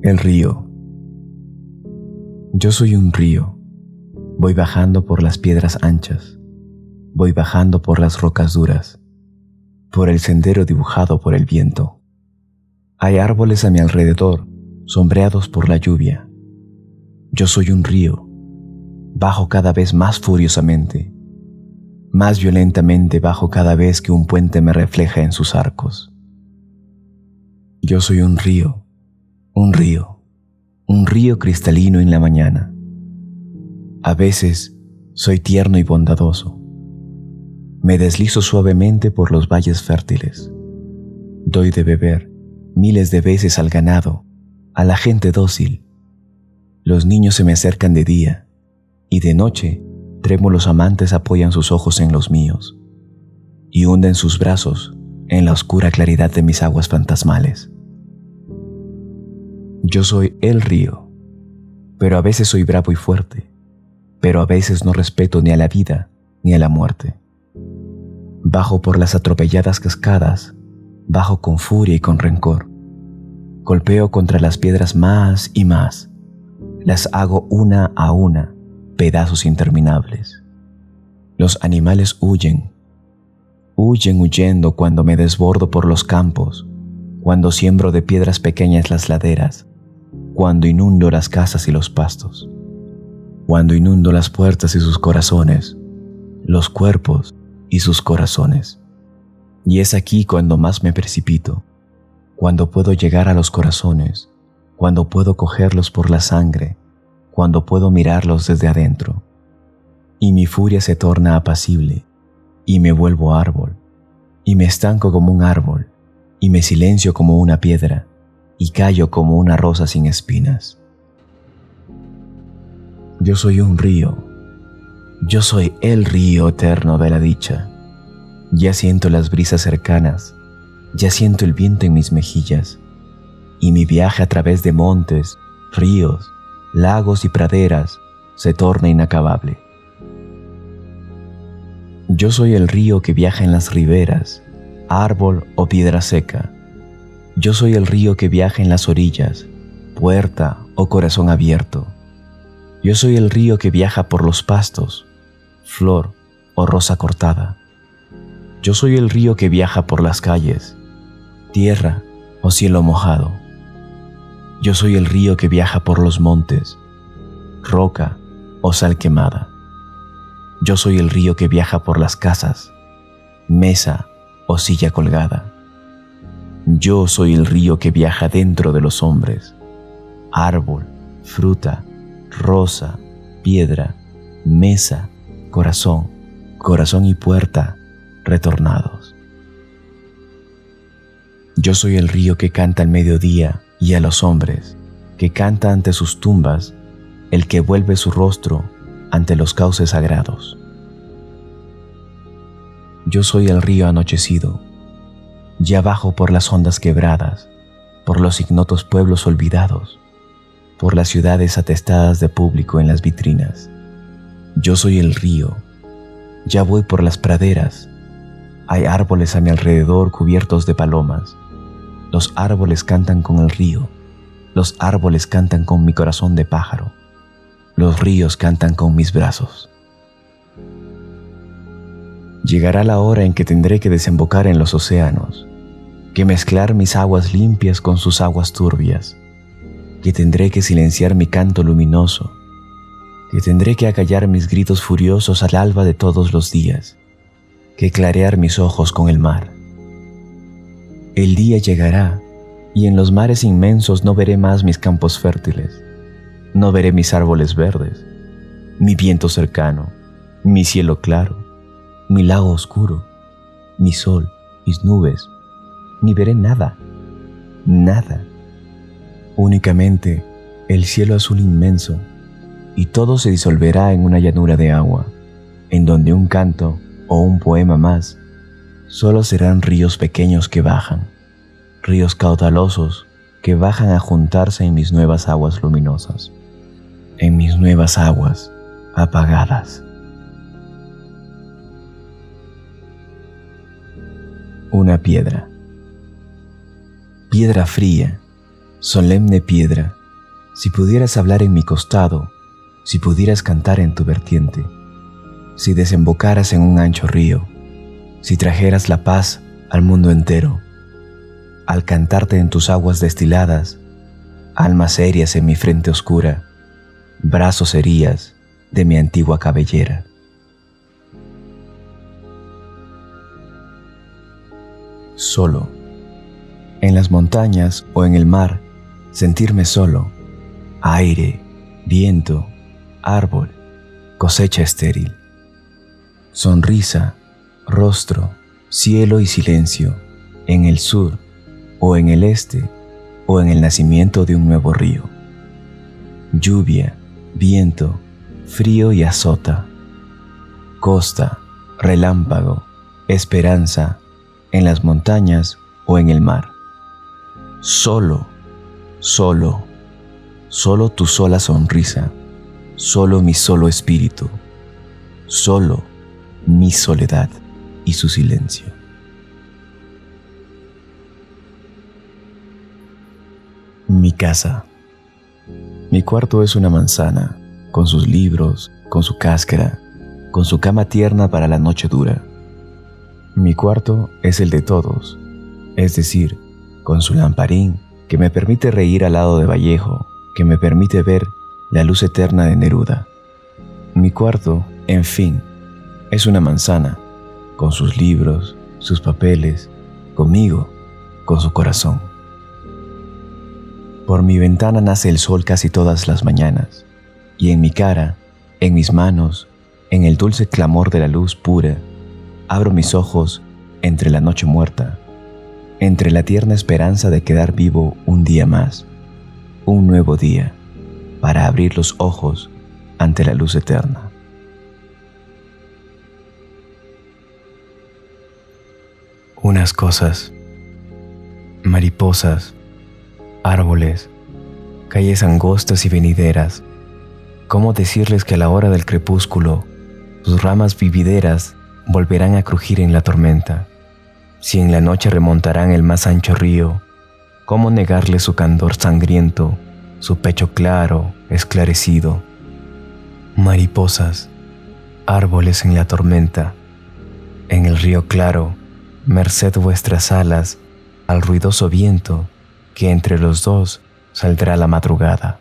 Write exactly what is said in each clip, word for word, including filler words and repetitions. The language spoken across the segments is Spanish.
El río. Yo soy un río. Voy bajando por las piedras anchas. Voy bajando por las rocas duras, por el sendero dibujado por el viento. Hay árboles a mi alrededor, sombreados por la lluvia. Yo soy un río. Bajo cada vez más furiosamente. Más violentamente bajo cada vez que un puente me refleja en sus arcos. Yo soy un río. Un río, un río cristalino en la mañana. A veces soy tierno y bondadoso. Me deslizo suavemente por los valles fértiles. Doy de beber miles de veces al ganado, a la gente dócil. Los niños se me acercan de día, y de noche trémulos amantes apoyan sus ojos en los míos, y hunden sus brazos en la oscura claridad de mis aguas fantasmales. Yo soy el río, pero a veces soy bravo y fuerte, pero a veces no respeto ni a la vida ni a la muerte. Bajo por las atropelladas cascadas, bajo con furia y con rencor. Golpeo contra las piedras más y más, las hago una a una, pedazos interminables. Los animales huyen, huyen huyendo cuando me desbordo por los campos, cuando siembro de piedras pequeñas las laderas, cuando inundo las casas y los pastos, cuando inundo las puertas y sus corazones, los cuerpos y sus corazones. Y es aquí cuando más me precipito, cuando puedo llegar a los corazones, cuando puedo cogerlos por la sangre, cuando puedo mirarlos desde adentro. Y mi furia se torna apacible, y me vuelvo árbol, y me estanco como un árbol, y me silencio como una piedra, y callo como una rosa sin espinas. Yo soy un río. Yo soy el río eterno de la dicha. Ya siento las brisas cercanas, ya siento el viento en mis mejillas, y mi viaje a través de montes, ríos, lagos y praderas se torna inacabable. Yo soy el río que viaja en las riberas, árbol o piedra seca. Yo soy el río que viaja en las orillas, puerta o corazón abierto. Yo soy el río que viaja por los pastos, flor o rosa cortada. Yo soy el río que viaja por las calles, tierra o cielo mojado. Yo soy el río que viaja por los montes, roca o sal quemada. Yo soy el río que viaja por las casas, mesa o silla colgada. Yo soy el río que viaja dentro de los hombres, árbol, fruta, rosa, piedra, mesa, corazón, corazón y puerta, retornados. Yo soy el río que canta al mediodía y a los hombres, que canta ante sus tumbas, el que vuelve su rostro ante los cauces sagrados. Yo soy el río anochecido, ya bajo por las ondas quebradas, por los ignotos pueblos olvidados, por las ciudades atestadas de público en las vitrinas. Yo soy el río, ya voy por las praderas, hay árboles a mi alrededor cubiertos de palomas. Los árboles cantan con el río, los árboles cantan con mi corazón de pájaro, los ríos cantan con mis brazos. Llegará la hora en que tendré que desembocar en los océanos, que mezclar mis aguas limpias con sus aguas turbias, que tendré que silenciar mi canto luminoso, que tendré que acallar mis gritos furiosos al alba de todos los días, que clarear mis ojos con el mar. El día llegará, y en los mares inmensos no veré más mis campos fértiles, no veré mis árboles verdes, mi viento cercano, mi cielo claro, mi lago oscuro, mi sol, mis nubes, ni veré nada, nada. Únicamente el cielo azul inmenso, y todo se disolverá en una llanura de agua, en donde un canto o un poema más solo serán ríos pequeños que bajan, ríos caudalosos que bajan a juntarse en mis nuevas aguas luminosas, en mis nuevas aguas apagadas. Una piedra. Piedra fría, Solemne piedra, si pudieras hablar en mi costado, si pudieras cantar en tu vertiente, si desembocaras en un ancho río, si trajeras la paz al mundo entero, al cantarte en tus aguas destiladas, almas serias en mi frente oscura, brazos serías de mi antigua cabellera. Solo, en las montañas o en el mar, sentirme solo, aire, viento, árbol, cosecha estéril, sonrisa, rostro, cielo y silencio, en el sur o en el este o en el nacimiento de un nuevo río. Lluvia, viento, frío y azota, costa, relámpago, esperanza, en las montañas o en el mar. Solo, solo, solo tu sola sonrisa, solo mi solo espíritu, solo mi soledad y su silencio. Mi casa. Mi cuarto es una manzana, con sus libros, con su cáscara, con su cama tierna para la noche dura. Mi cuarto es el de todos, es decir, con su lamparín que me permite reír al lado de Vallejo, que me permite ver la luz eterna de Neruda. Mi cuarto, en fin, es una manzana, con sus libros, sus papeles, conmigo, con su corazón. Por mi ventana nace el sol casi todas las mañanas, y en mi cara, en mis manos, en el dulce clamor de la luz pura, abro mis ojos entre la noche muerta, entre la tierna esperanza de quedar vivo un día más, un nuevo día, para abrir los ojos ante la luz eterna. Unas cosas, mariposas, árboles, calles angostas y venideras, ¿cómo decirles que a la hora del crepúsculo sus ramas vivideras volverán a crujir en la tormenta? Si en la noche remontarán el más ancho río, ¿cómo negarle su candor sangriento, su pecho claro, esclarecido? Mariposas, árboles en la tormenta, en el río claro, merced vuestras alas al ruidoso viento, que entre los dos saldrá la madrugada.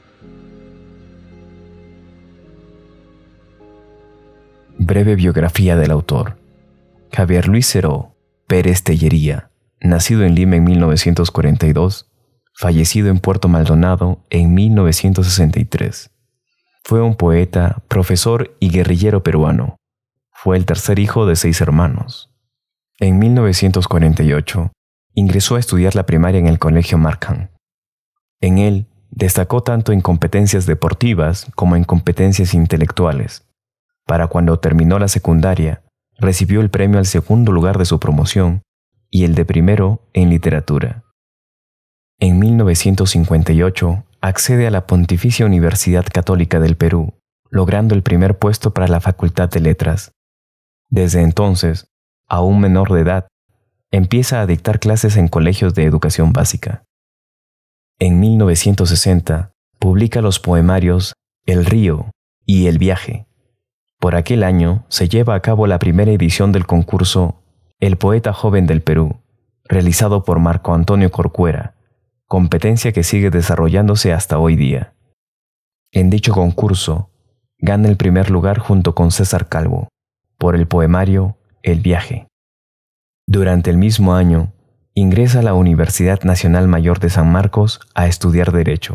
Breve biografía del autor. Javier Luis Ceró Pérez Tellería, nacido en Lima en mil novecientos cuarenta y dos, fallecido en Puerto Maldonado en mil novecientos sesenta y tres. Fue un poeta, profesor y guerrillero peruano. Fue el tercer hijo de seis hermanos. En mil novecientos cuarenta y ocho, ingresó a estudiar la primaria en el Colegio Markham. En él, destacó tanto en competencias deportivas como en competencias intelectuales. Para cuando terminó la secundaria, recibió el premio al segundo lugar de su promoción y el de primero en literatura. En mil novecientos cincuenta y ocho, accede a la Pontificia Universidad Católica del Perú, logrando el primer puesto para la Facultad de Letras. Desde entonces, aún menor de edad, empieza a dictar clases en colegios de educación básica. En mil novecientos sesenta, publica los poemarios El río y El viaje. Por aquel año se lleva a cabo la primera edición del concurso El Poeta Joven del Perú, realizado por Marco Antonio Corcuera, competencia que sigue desarrollándose hasta hoy día. En dicho concurso, gana el primer lugar junto con César Calvo, por el poemario El viaje. Durante el mismo año, ingresa a la Universidad Nacional Mayor de San Marcos a estudiar Derecho.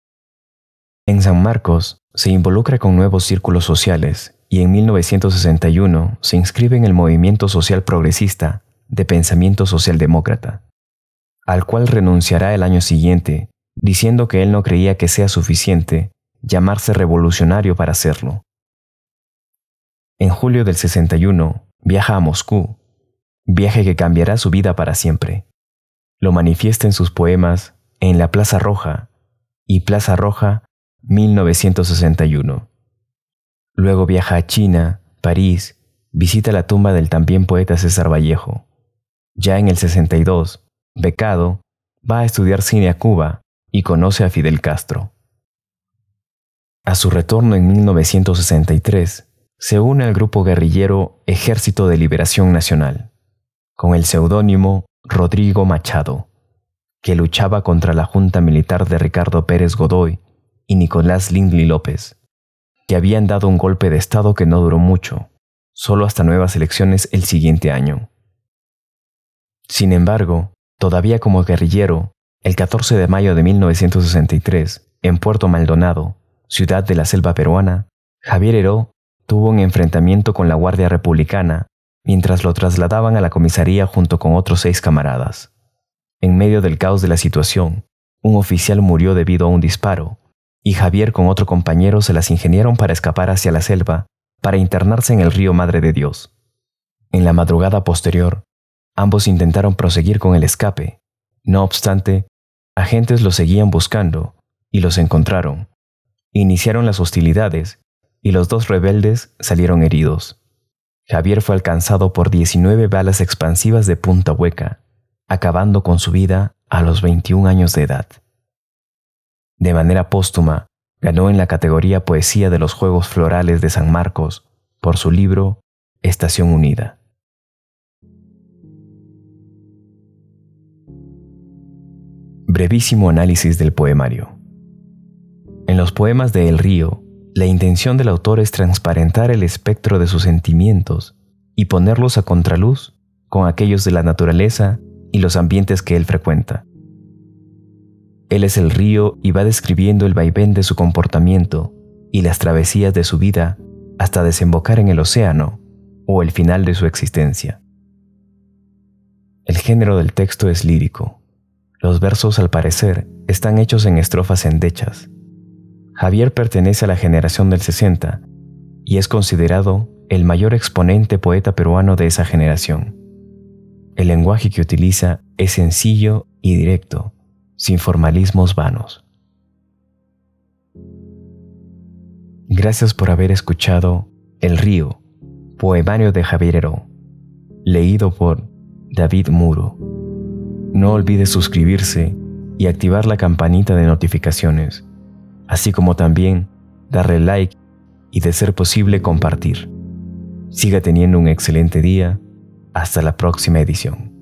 En San Marcos se involucra con nuevos círculos sociales y en mil novecientos sesenta y uno se inscribe en el movimiento social progresista de pensamiento socialdemócrata, al cual renunciará el año siguiente, diciendo que él no creía que sea suficiente llamarse revolucionario para hacerlo. En julio del sesenta y uno viaja a Moscú, viaje que cambiará su vida para siempre. Lo manifiesta en sus poemas En la Plaza Roja y Plaza Roja mil novecientos sesenta y uno. Luego viaja a China, París, visita la tumba del también poeta César Vallejo. Ya en el sesenta y dos, becado, va a estudiar cine a Cuba y conoce a Fidel Castro. A su retorno en mil novecientos sesenta y tres, se une al grupo guerrillero Ejército de Liberación Nacional, con el seudónimo Rodrigo Machado, que luchaba contra la junta militar de Ricardo Pérez Godoy y Nicolás Lindley López, que habían dado un golpe de Estado que no duró mucho, solo hasta nuevas elecciones el siguiente año. Sin embargo, todavía como guerrillero, el catorce de mayo de mil novecientos sesenta y tres, en Puerto Maldonado, ciudad de la selva peruana, Javier Heró tuvo un enfrentamiento con la Guardia Republicana mientras lo trasladaban a la comisaría junto con otros seis camaradas. En medio del caos de la situación, un oficial murió debido a un disparo, y Javier con otro compañero se las ingeniaron para escapar hacia la selva para internarse en el río Madre de Dios. En la madrugada posterior, ambos intentaron proseguir con el escape. No obstante, agentes los seguían buscando y los encontraron. Iniciaron las hostilidades y los dos rebeldes salieron heridos. Javier fue alcanzado por diecinueve balas expansivas de punta hueca, acabando con su vida a los veintiún años de edad. De manera póstuma, ganó en la categoría Poesía de los Juegos Florales de San Marcos por su libro Estación Unida. Brevísimo análisis del poemario. En los poemas de El Río, la intención del autor es transparentar el espectro de sus sentimientos y ponerlos a contraluz con aquellos de la naturaleza y los ambientes que él frecuenta. Él es el río y va describiendo el vaivén de su comportamiento y las travesías de su vida hasta desembocar en el océano o el final de su existencia. El género del texto es lírico. Los versos, al parecer, están hechos en estrofas endechas. Javier pertenece a la generación del sesenta y es considerado el mayor exponente poeta peruano de esa generación. El lenguaje que utiliza es sencillo y directo, sin formalismos vanos. Gracias por haber escuchado El Río, poemario de Javier Heró, leído por David Muro. No olvides suscribirse y activar la campanita de notificaciones, así como también darle like y, de ser posible, compartir. Siga teniendo un excelente día. Hasta la próxima edición.